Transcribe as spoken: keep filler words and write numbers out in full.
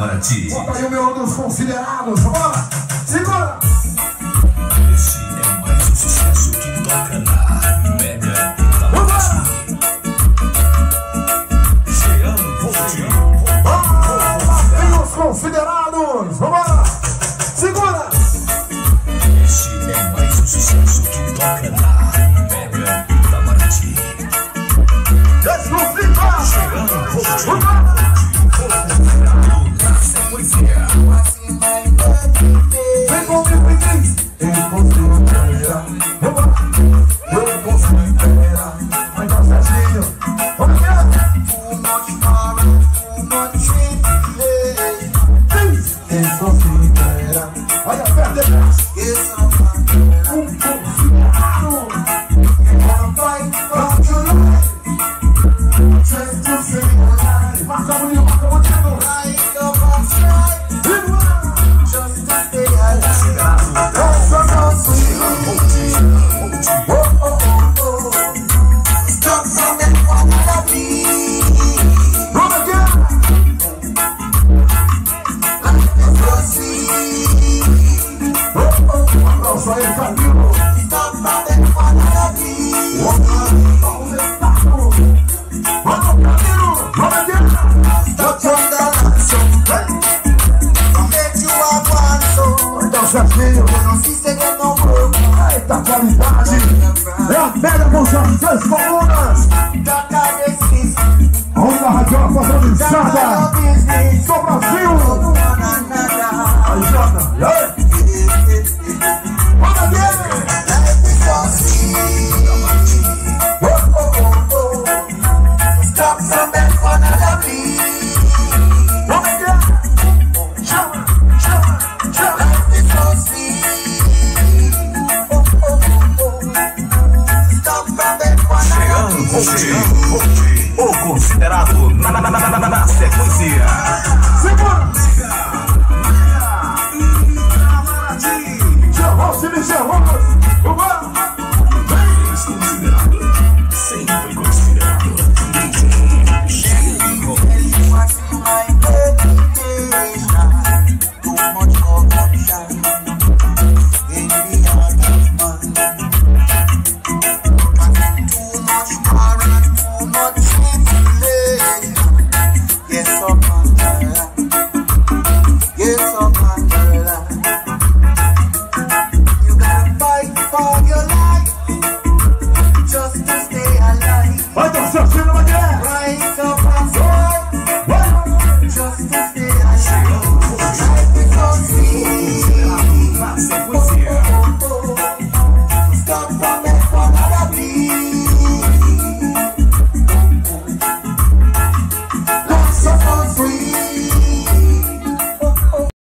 Intamaraty. Bota aí o Melô dos Considerados, bora! Segura! Esse é mais um sucesso que toca na Mega Intamaraty. Vem os Considerados, vambora! Segura! Esse é mais um sucesso que toca na Mega Intamaraty. Exclusiva! Vem comigo e diz: eu consigo esperar. Eu consigo esperar. Vai dar certinho. Vamos ver. Diz: eu consigo esperar. Olha a perna de graça. Um considerado. Marca bonito, marca bonito. Aplauso aí, Camilo. Certinho. Eita, qualidade. É a velha com as três colunas.